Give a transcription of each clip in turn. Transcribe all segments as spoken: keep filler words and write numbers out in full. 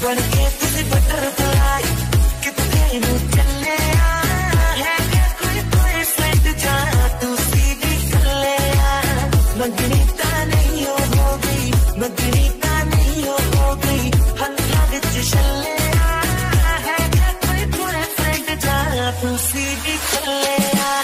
बनके तुझे बटरफ्लाई कितने नु चले है कोई कोई फ्रेंड जा तू सीधी कर ले मंगनी ता नहीं हो गई मंगनी ता नहीं हो गई हल्का विच चले है कोई कोई फ्रेंड जा तू सीधी कर ले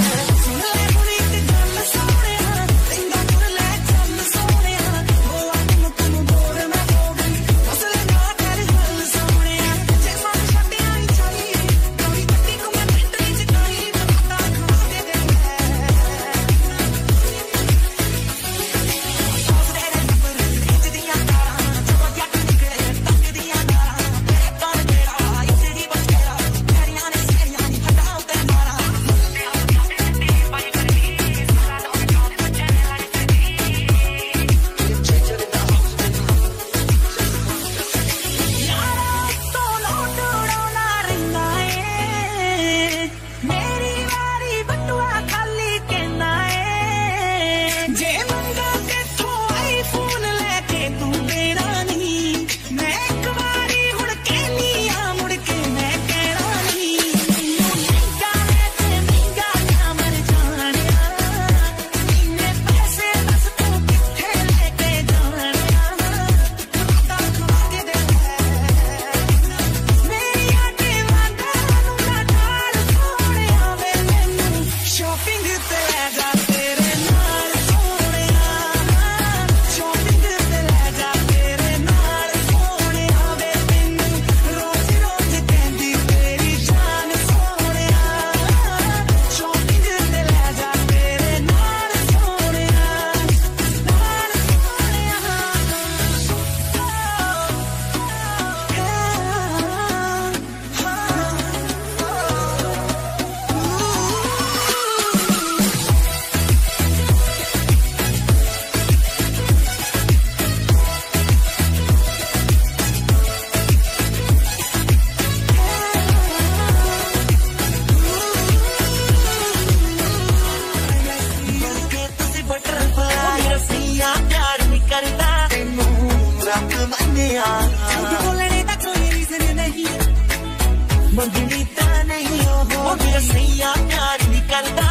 मंगनी ता नहीं हो मेरा सैया प्यार निकलता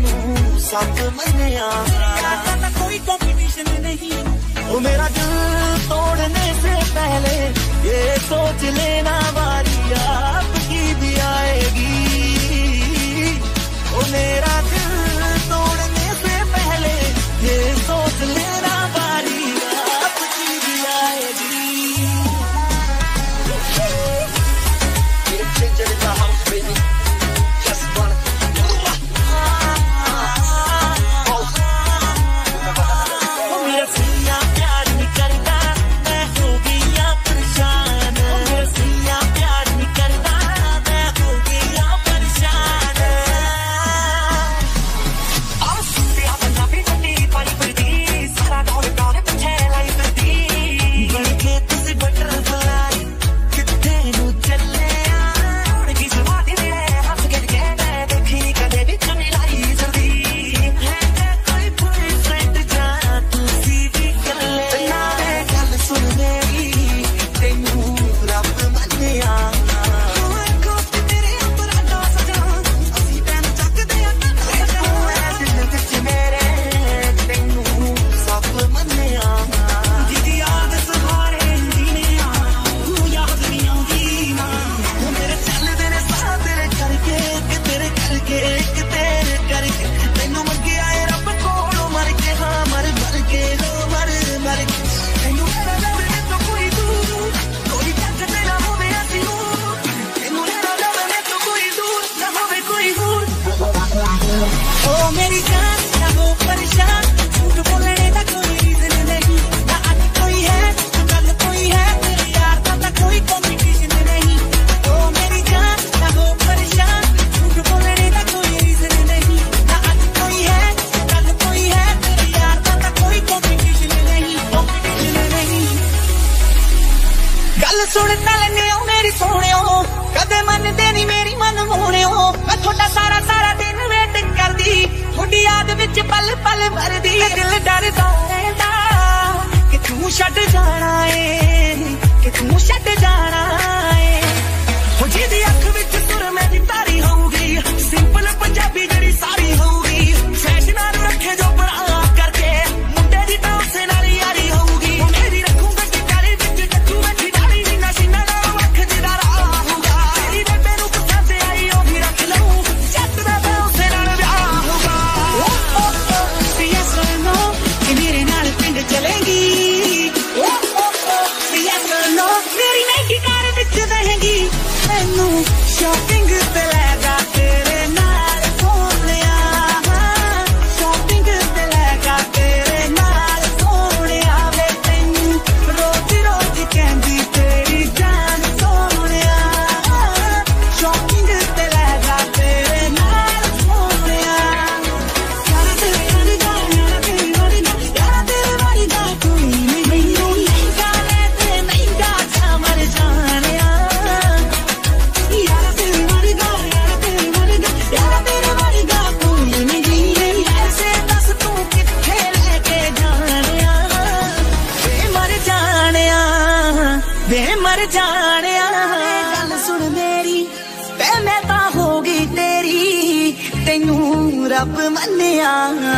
साथ मने आ कोई कॉम्पिटिशन नहीं वो मेरा दिल तोड़ने से पहले ये सोच लेना बारी आपकी भी आएगी वो मेरा दिल तोड़ने से पहले ये सोच लेना बारी आपकी भी आएगी Change in the house, baby. Just wanna. मेरा सैया प्यार नहीं करता मैं हो गया परेशान मेरा सैया प्यार नहीं करता मैं हो गया परेशान और सुनिया बंदा भी बनी पानी पड़ती सारा दौड़ दौड़ पीछे लाई पड़ती बनके तुझे बटरफ्लाई कितने नु चले सुन लैने मेरी सोने कदे मन देनी मेरी मन मोने मैं थोड़ा सारा सारा दिन वेट कर दी थोड़ी याद विच पल पल मरदी दिल डरदा कि तू छड़ जाना है कि तू छड़ जाना जानिया गल सुन मेरी ते मैं ता होगी तेरी तेनू रब मन्निया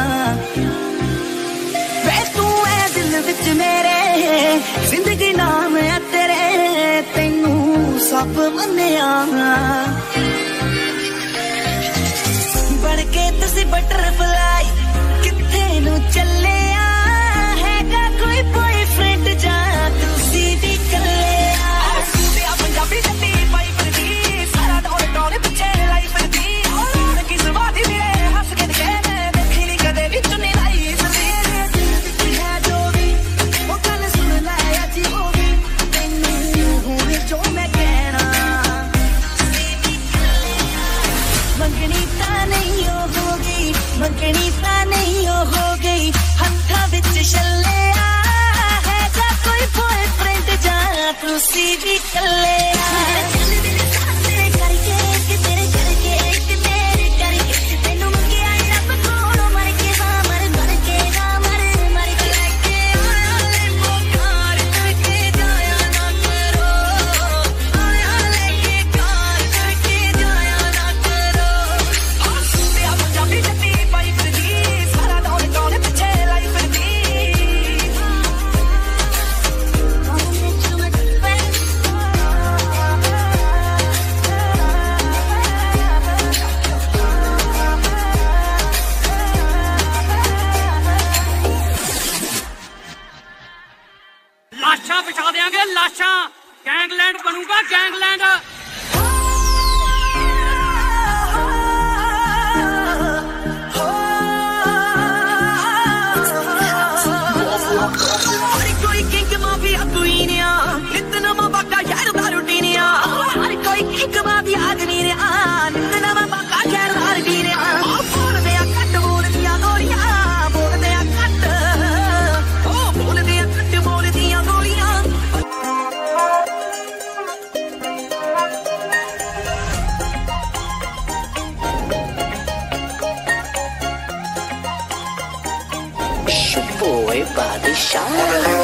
वे तू है दिल विच मेरे जिंदगी नाम है तेरे तेनू सब मन्निया बन के तुसी बटरफ्लाई किथे नू चले हैगा कोई बॉयफ्रेंड जा तुसी भी कले पंजाबी जट्टी पाई फिरदी सारा दौड़ दौड़ पिछे लाई फिरदी और की सुवादी मिले हंस के कहने देखी नहीं कदे भी चुनी लाई सदी है जो भी वो कल सुन लाया जी होगी तेनू हुए जो मैं कहना मंगनी ता नहीं होगी मंगनी ता नहीं हो गई हत्था विच छले हैगा कोई बॉयफ्रेंड जा तुसी भी कले लाशा बिछा देंगे लाशा गैंगलैंड बनूंगा गैंगलैंड कोई किंग माफिया क्वीनिया इतना बाका यार दारूटीनिया कोई किंग माफिया आदमी रे इतना बाका यार दारूटीनिया बोल दे कट बोल दिया गोरियां बोल दे कट ओ बोल दे कट बोल दिया गोरियां boy body shine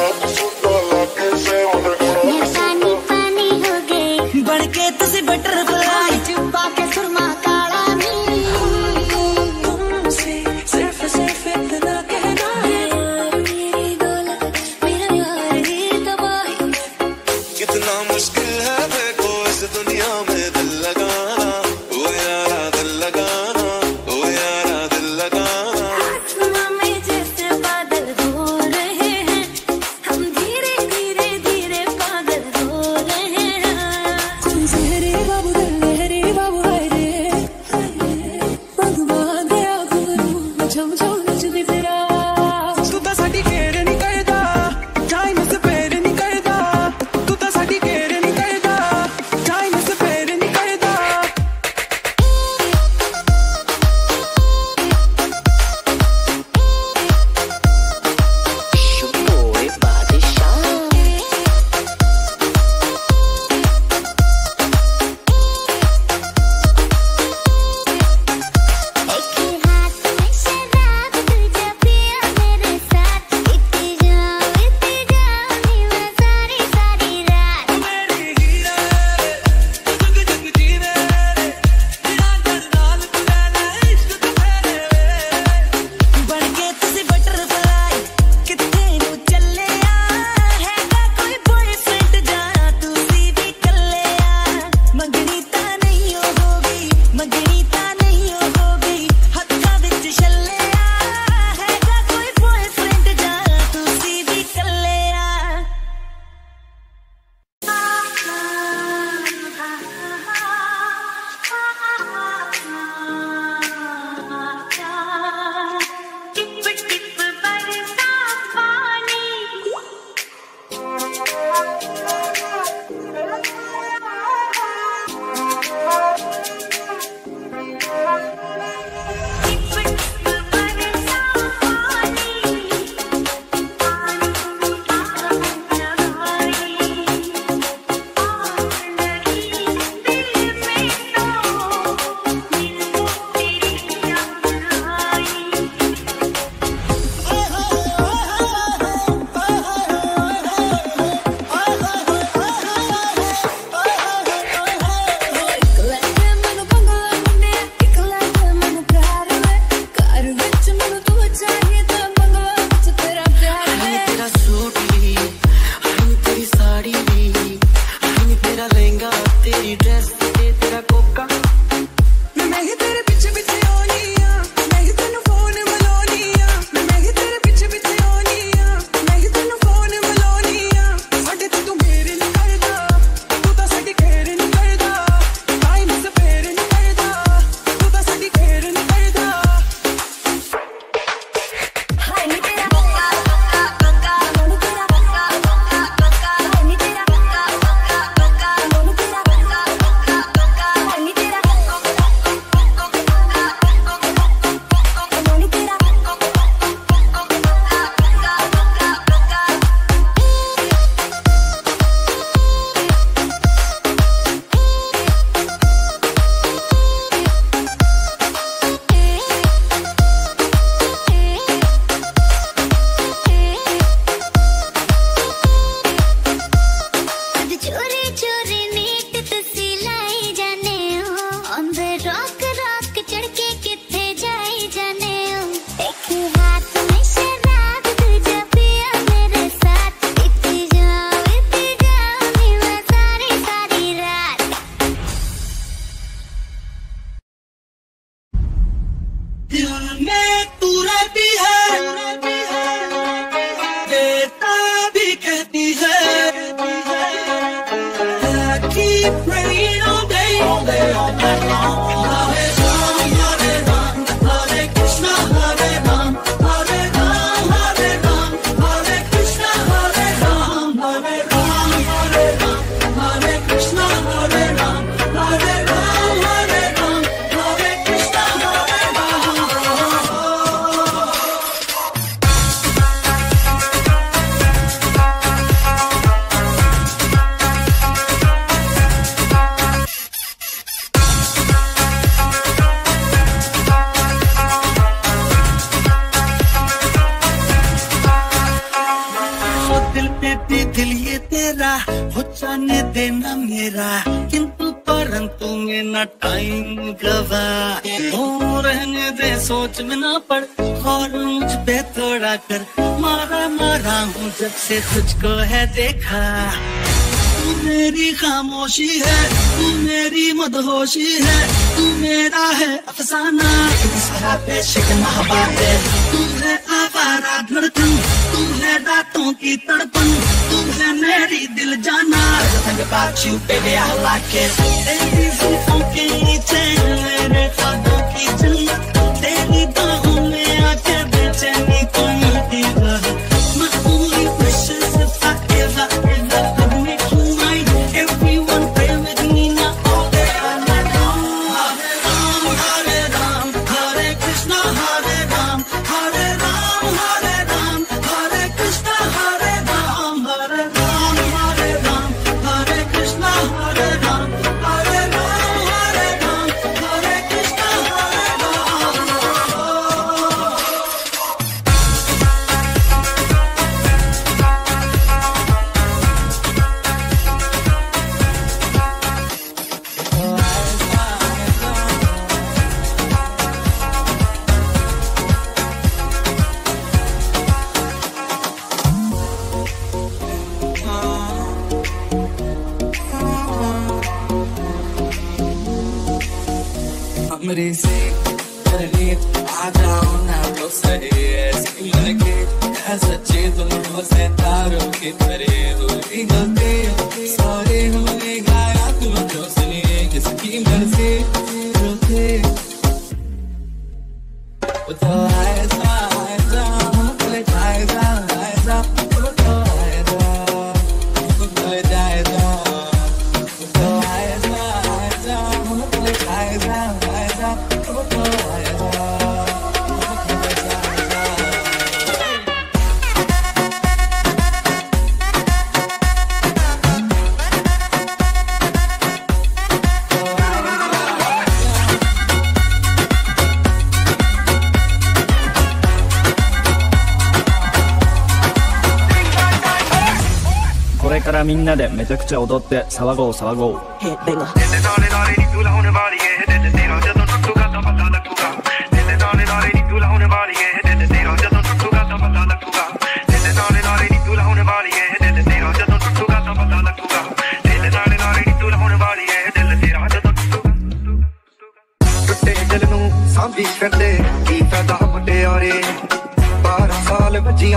मैं पानी पानी हो गई बढ़ के तुझे बटरफ्लाई चुपा के सुरमा काला नी तुमसे सिर्फ सिर्फ इतना कहना है मेरी दौलत मेरा यार ही तबाही कितना मुश्किल है देखो इस दुनिया में दिल लगाना ओ यारा दिल लगाना ओ यारा दिल लगाना आसमां में जैसे बादल हो रहे हैं हम धीरे धीरे धीरे पागल हो रहे हैं सुनहरे बाबू लहरे बाबू हाय रे भगवान दे गुरु छम छम नचदी फिरा तू ਤਾਂ ਸਾਡੀ ਕੇਰ ਨਹੀਂ ਕਰਦਾ ਟਾਈਮ ਸਪੇਰ ਨਹੀਂ ਕਰਦਾ ਤੂੰ ਤਾਂ ਸਾਡੀ ਕੇਰ ਨਹੀਂ ਕਰਦਾ ਟਾਈਮ ਸਪੇਰ ਨਹੀਂ ਕਰਦਾ तेरा लहंगा तेरी ड्रेस तेरा कोका मैं ही तेरे पीछे पीछे ओनिया मैं ही तेनु फोन मलोनिया मैं ही तेरे पीछे पीछे ओनिया मैं ही तेनु फोन मलोनिया साडे ते तू मेरे नहीं करदा तू तां साडी केयर नहीं करदा टाइम से फेर नहीं करदा तू तां साडी केयर नहीं करदा हाय नी तेरा कोका कोका कोका नी तेरा कोका कोका कोका नी तेरा कोका कोका कोका नी तेरा कोका कोका कोका नी तेरा चोरी चोरी नीट तुसी लाई जाने हो ऑन द रॉक रॉक चढ़ के किथे जाई जाने हो एक हाथ में शराब दूजा पिया मेरे साथ इतनी जाओ इतनी जाओ नी मैं सारी सारी रात दिल में तू रहती है देता भी कहती है keep praying all day, all day, all night long. Hare Ram, Hare Ram, Hare Krishna, Hare Ram, Hare Ram, Hare Ram, Hare Krishna, Hare Ram, Hare Ram, Hare Ram, Hare Krishna, Hare Ram, Hare Ram, Hare Ram, Hare Krishna, Hare Ram. ओ दिल पे भी दिल ये तेरा हो जाने देना मेरा किंतु परंतु में ना टाइम गवा हो रहने दे सोच में ना पड़ और मुझ पे थोड़ा कर मारा मारा हूँ जब से तुझको है देखा तू मेरी खामोशी है तू मेरी मदहोशी है तू मेरा है अफसाना सारा पेशक महाबाते तू है आवारा धड़कन तू है रातों की तड़पन तू है मेरी दिल जाना think about you baby I like it तेरी जुल्फों के नीचे मेरे ख्वाबों की जन्नत तेरी बाहों में आके बेचैनी को मिलती है मैं पूरी wishes if I ever ever could make you mine everyone pray with me now all day all night long Hare Ram Hare Ram Hare Krishna Hare Ram Hare Ram Hare Ram Hare Krishna Hare Ram Hare Ram Hare Ram Hare Krishna Hare Ram Hare Ram Hare Ram Hare Krishna Hare Ram हमरे से करने आ जाओ ना तो सही ऐसी लगे है सच्चे तुम से तारों की तरह दूरी गलती सारे हमने गाया तुम जो सुनिए किसकी मर्जी रोते तो ऐसा ऐसा हमले जाएगा ऐसा तो ऐसा हमले जाएगा तो ऐसा ऐसा हमले जाएगा ऐसा तो ऐसा これからみんなでめちゃくちゃ踊って騒ごう騒ごう。 Dale, dale, dale,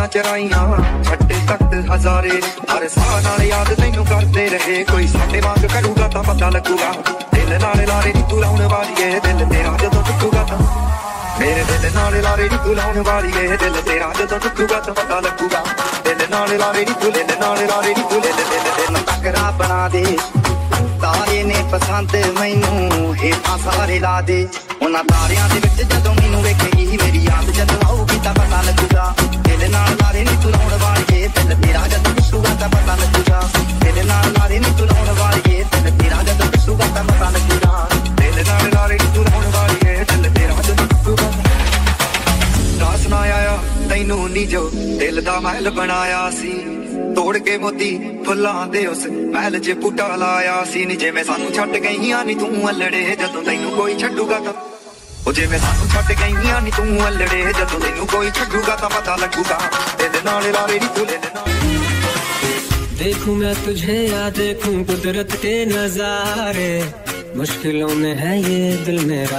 यादां चराइयां छट्टे तख्त हजारे हर साह नाल याद तैनू करते रहे कोई साडे वांग करूगा तां पता लगूगा दिल नाल लारे नी तू लाउण वाली ऐ दिल तेरा जदों टुटूगा तां मेरे दिल नाल लारे नी तू लाउण वाली ऐ दिल तेरा जदों टुटूगा तां पता लगूगा दिल नाल लारे नी तू दिल नाल लारे नी तू दिल दिल दिल टकरा बना दे तारे ने पसंद मैनू हेठां सारे ला दे उन्हां तारियां दे विच जदों मैनू वेखेगी मेरी याद जदों आऊगी तां पता लगूगा दिल नाल लारे नी तू लाउण वाली ऐ दिल तेरा जदों टुटूगा तां पता लगूगा दिल नाल लारे नी तू लाउण वाली ऐ दिल तेरा जदों टुटूगा तां पता लगूगा दिल नाल लारे नी तू लाउण वाली ऐ दिल तेरा जदों टुटूगा दास ना आया तैनू नी जो दिल दा महल बनाया सी तोड़ के मोती फुल्लां दे उस महल च बूटा लाया सी नी जिवें सानू छड्ड गईयां नी तू अल्लड़े जदों तैनू कोई छड्डूगा तां ओ जिवें सानू छड्ड गईयां नी तू अल्लड़े जदों तैनू कोई छड्डूगा तां पता लगूगा दिल नाल लारे नी तू दिल नाल देखूं मैं तुझे या देखूं कुदरत के नजारे मुश्किलों में है ये दिल मेरा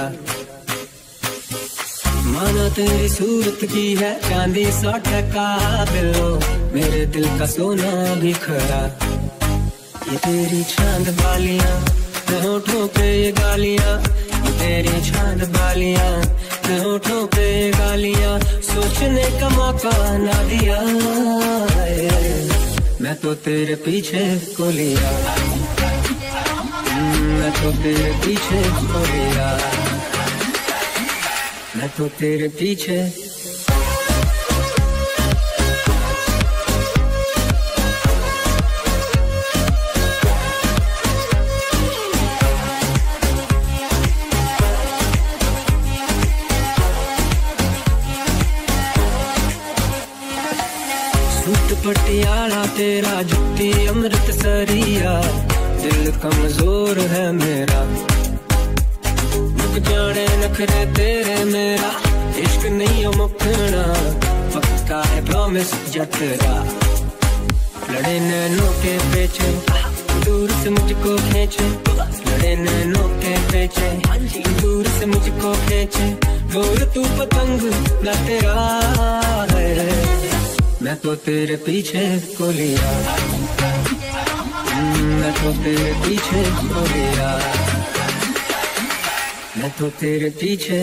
माना तेरी सूरत की है चांदी सौ टका बिलो मेरे दिल का सोना भी खरा ये तेरी चांद बालियां होठों पे ये गालियां ये तेरी चांद बालियां होठों पे ये गालियां सोचने का मौका ना दिया मैं तो तेरे पीछे को लिया मैं तो तेरे पीछे को लिया मैं तो तेरे पीछे सूट पटियाला तेरा जुत्ती अमृत सरिया दिल कमजोर है मेरा जाने नखरे तेरे मेरा इश्क नहीं हो मुकना पक्का है प्रॉमिस जतरा लड़े नैनों के पीछे दूर से मुझको खींचे लड़े नैनों के पीछे दूर से मुझको खींचे दूर तू पतंग ना तेरा है मैं तो तेरे पीछे को लिया मैं तो तेरे पीछे को लिया मैं तो तेरे पीछे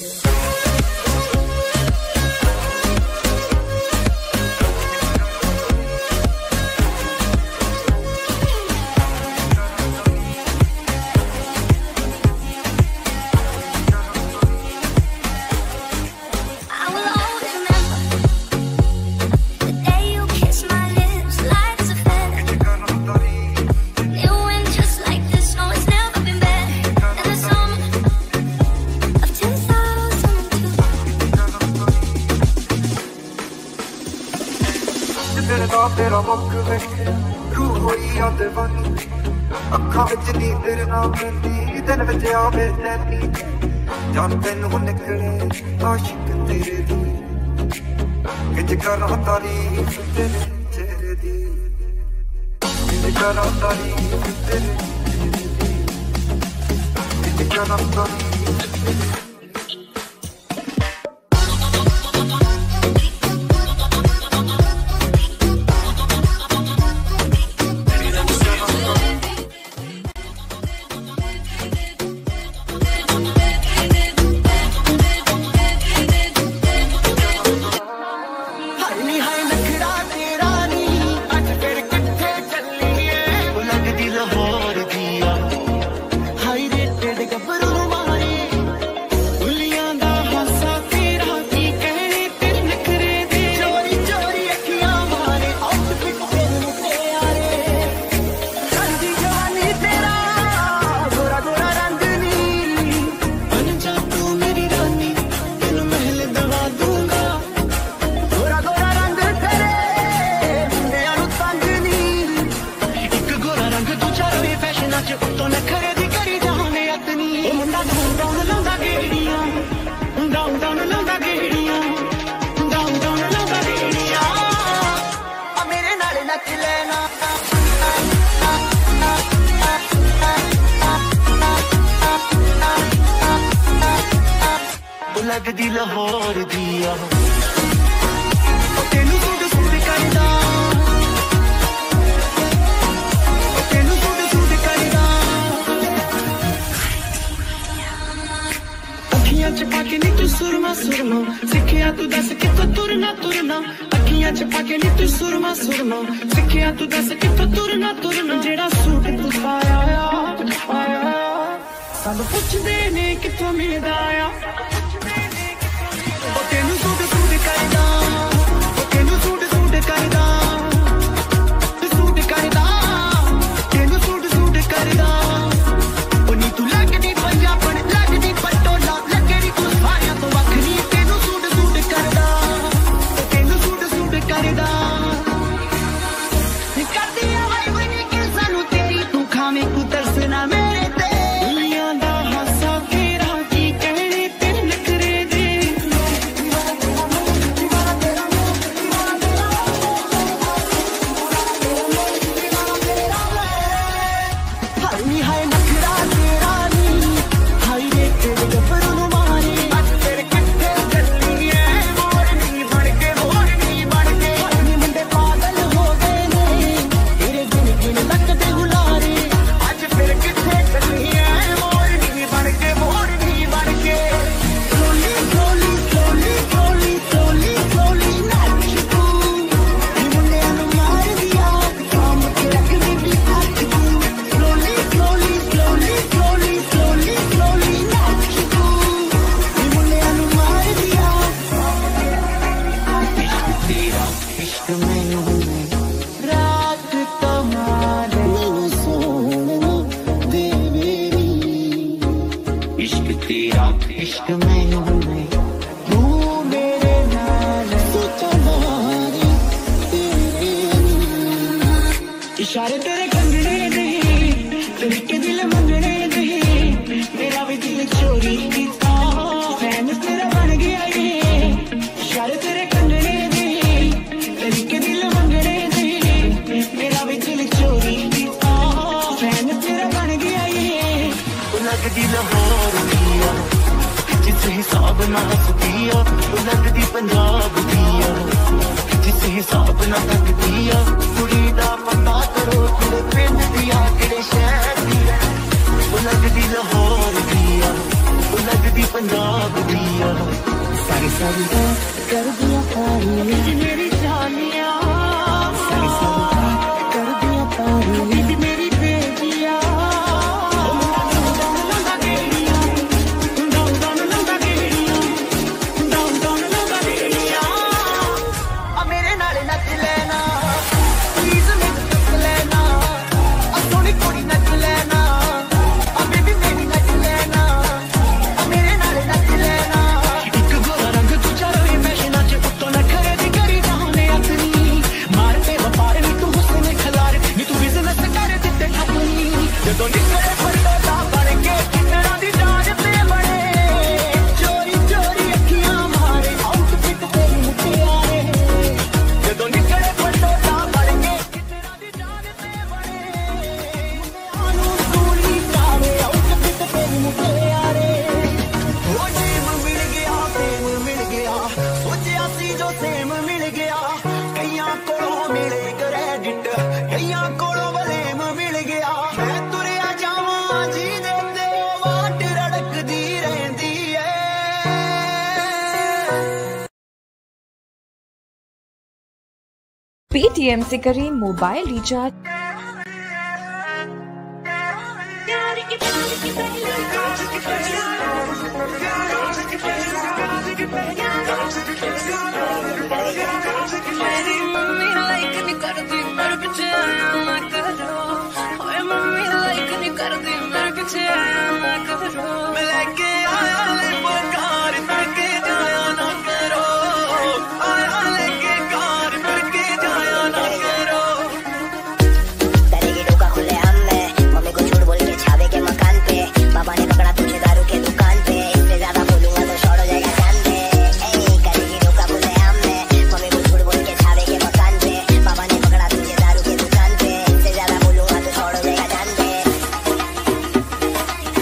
तेरा मुख वेखे रूह होई आ दीवानी अखां विच नींदर ना पैंदी दिल विच आवे नैनी जान तैनू निकले आशिक तेरे दी किच करा तारीफ तेरे चेहरे दी किच करा तारीफ तेरे चेहरे दी किच करा तारीफ तेरे लगदी लाहौर दिया तेनू सुरमा सिखिया तू दस किथों तुरना तुरना अखियां च पाके नी तू सुरमा सुरमा सिखिया तू दस किथों तुरना तुरना जेड़ा सूट तू पाया पाया सब पुछदे ने किथों मिलदा आ ओ तेनू सूट सूट करदा ओ तेनू सूट सूट करदा सूट करदा तेनू सूट सूट करदा ओ नी तू लगदी पंजाबण लगदी पटोला लगदी तू सारियां तो वखरी तेनू सूट सूट करदा ओ तेनू सूट सूट करदा नी करदी आ वाई वाई कि सानू तेरी तू खावे तू तरसना मेरे ते दुनिया दा हासा तेरा की कहने तेरे नखरे दे हाय हाय नखरा तेरा नी हाय रे तेरे गफर नु मारे आज तेरे किथे चली है मोरनी बन के मोरनी बन के नी मुंडे पागल हो गए ने तेरे दिन गिन लगदे हुलारे आज फिर किथे चली है मोरनी बन के मोरनी बन के slowly slowly slowly slowly slowly slowly नाच तू नी मुंडे नु मार दिया काम के रख दी भी आज तू slowly slowly slowly slowly slowly slowly नाच तू नी मुंडे नु मार दिया इश्क तेरा इश्क मैनू रात तुम्हारे मैनू सोहणा दे मेरी इश्क तेरा इश्क मैनू तू मेरे नाल सोचा मारे तेरे इशारे तेरे कंगने दे तेरे के दिल मंगने दे मेरा भी दिल चोरी कीता फैन तेरा बन गया ये इशारे तेरे कंगने दे तेरे के दिल मंगने दे मेरा भी दिल चोरी कीता फैन तेरा बन गया ये लगदी लाहौर दिया जिस हिसाब ना हसदिया लगदी पंजाब दिया जिस हिसाब ना तकदिया कुड़ी दा पता करो कुड़े पिंड दिया किड़े शहर दिया लगदी लाहौर दिया लगदी पंजाब दिया सारी सारी बात कर दिया पारी मेरी जानिया सारी सारी बात कर दिया पारी मेरी बेटिया मेरे नाल नच लेना प्लीज मेरी नच लेना सोनी कुड़ी नच लेना बेबी मेरी नच लेना मेरे नाल नच लेना एक गोरा रंग तू चारों मैं नाच उत्तों न खरे दी करी जाने अपनी मारते व्यापार नी तू हुस्न खिलार नी तू बिजनेस कर दिते अपनी जदों निकले पटोला बन के कितना दी जान पे बने चोरी चोरी अखियां मारे आउटफिट तेरी मुटियारे जदों निकले पटोला बन के कितना दी जान पे बने आनू सूली जावे आउटफिट तेरी मुटियारे ओ जेम मिल गया प्रेम मिल गया सोचिया सी जो सेम मिल गया कईयां कोलों मिले क्रेडिट कईयां कोलों बलेम मिल गया मैं तुरिया जावां जी दे ते वाट रड़कदी रहंदी है पेटीएम से करें मोबाइल रिचार्ज। मम्मी लाइक नहीं करती मेरे पीछे आया ना करो ओए मम्मी लाइक नहीं करती मेरे पीछे आया ना करो मैं लेके आया ले कार करके जाया ना करो आया लेके कार करके जाया ना करो तेरे की डोका खुले हम में मम्मी को झूठ बोल के छावे के मकान पे पापा ने पकड़ा तुझे दारू के दुकान पे इससे ज्यादा बोलूंगा तो शॉर्ट हो जाएगा जान दे तेरे की डोका खुले हम में मम्मी को झूठ बोल के छावे के मकान पे पापा ने पकड़ा तुझे दारू के दुकान पे इससे ज्यादा बोलूंगा तो शॉर्ट हो जाएगा जान दे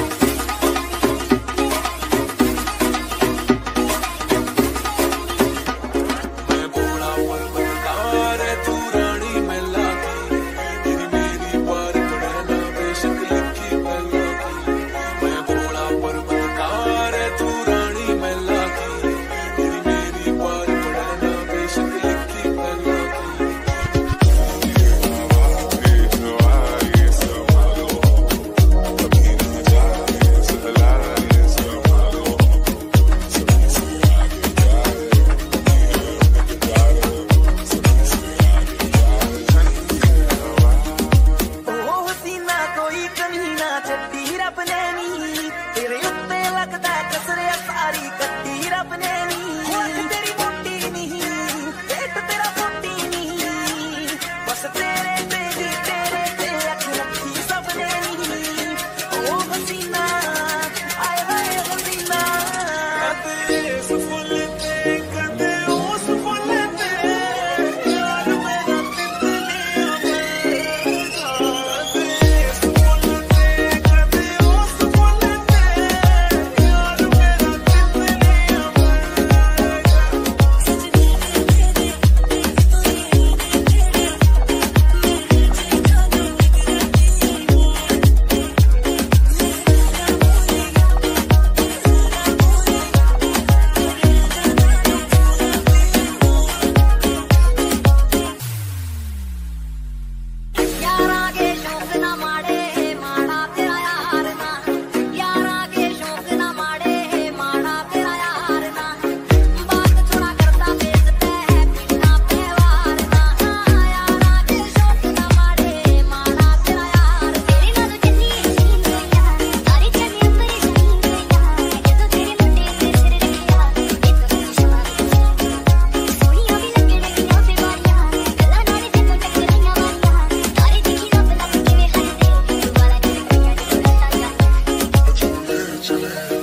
हसीना चट्टी रब ने नी तेरे उत्ते लगदा कसरे सारी कट्टी रब ने नी होठ तेरी मोटी नहीं पेट तेरा मोटी नहीं बस तेरे ते ही तेरे ते अख रखी सब ने नी ओ हसीना आए हाय हसीना कदे इस फुल ते कदे उस फुल ते यार मेरा चले